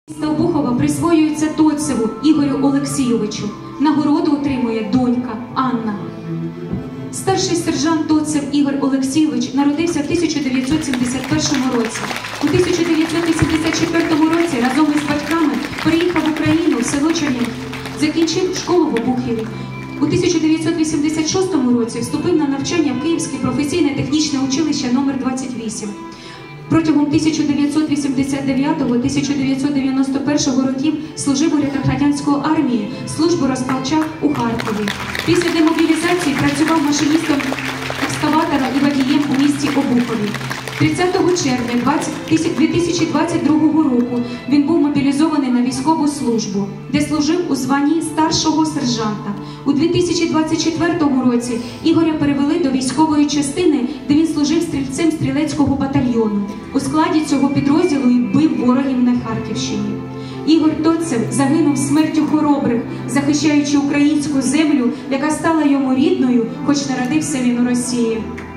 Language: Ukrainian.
Міста Обухова присвоюється Тоцеву Ігорю Олексійовичу. Нагороду отримує донька Анна. Старший сержант Тоцев Ігор Олексійович народився в 1971 році. У 1984 році разом із батьками переїхав в Україну в село Чернігів. Закінчив школу в Обухові. У 1986 році вступив на навчання в Київське професійне-технічне училище номер 28. Протягом 1989-1991 років служив у рядах радянської армії, службу розпочав у Харкові. Після демобілізації працював машиністом екскаватора і водієм у місті Обухові. 30 червня 2022 року він був мобілізований на військову службу, де служив у званні старшого сержанта. У 2024 році Ігоря перевели до військової частини, де він служив стрільцем стрілецького батальйону. У складі цього підрозділу і бив ворогів на Харківщині. Ігор Тоцев загинув смертю хоробрих, захищаючи українську землю, яка стала йому рідною, хоч народився він у Росії.